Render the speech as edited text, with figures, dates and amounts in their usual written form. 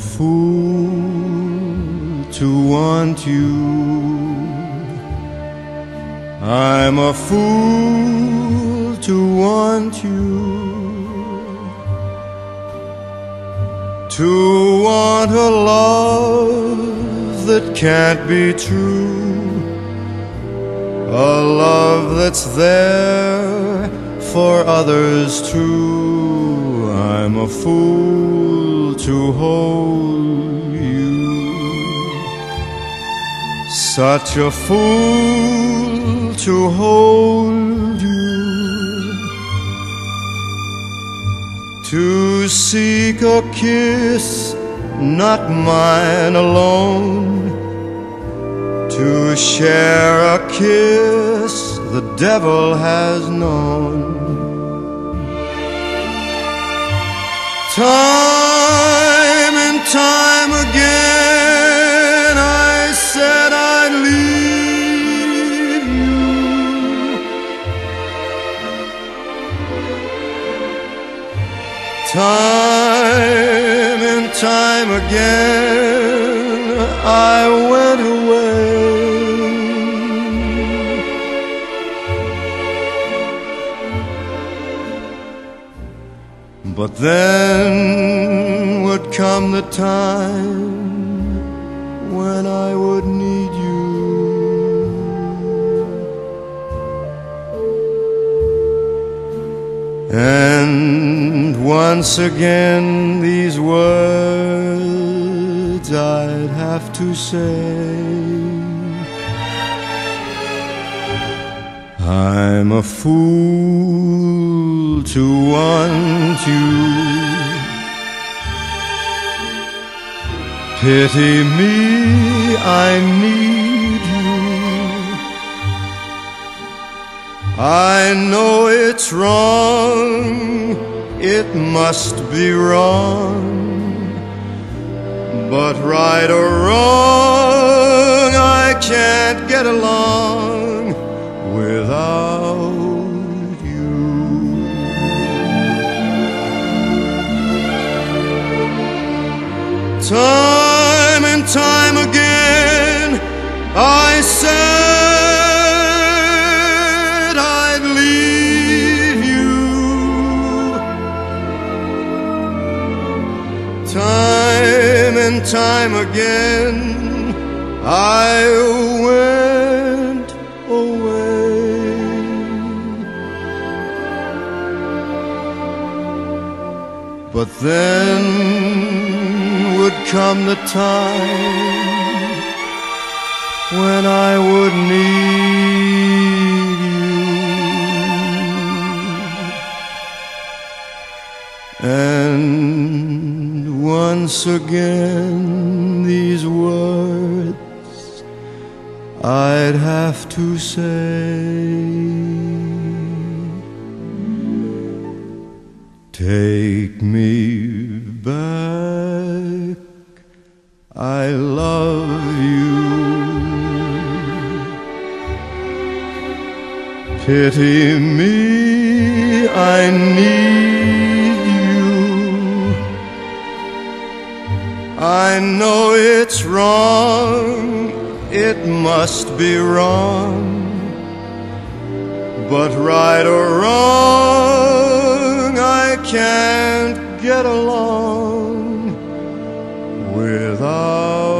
fool to want you. I'm a fool to want you. To want a love that can't be true, a love that's there for others too. I'm a fool to hold you. Such a fool to hold you. To seek a kiss, not mine alone. To share a kiss the devil has known. Time and time again I said I'd leave you. Time and time again I went away. But then would come the time when I would need you. And once again these words I'd have to say. I'm a fool to want you. Pity me, I need you. I know it's wrong, it must be wrong, but right or wrong, I can't get along without you. Time and time again I said I'd leave you. Time and time again I went away. But then would come the time when I would need you. And once again these words I'd have to say. Take me back, I love you. Pity me, I need you. I know it's wrong, it must be wrong, but right or wrong, I can't get along without